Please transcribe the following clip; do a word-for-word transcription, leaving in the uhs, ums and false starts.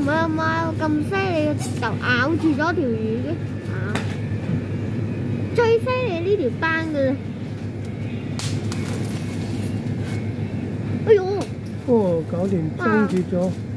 唔係唔係咁犀利，就咬住咗條魚嘅。啊！最犀利呢條斑嘅啦。哎呦！ 哦，搞掂，裝住咗。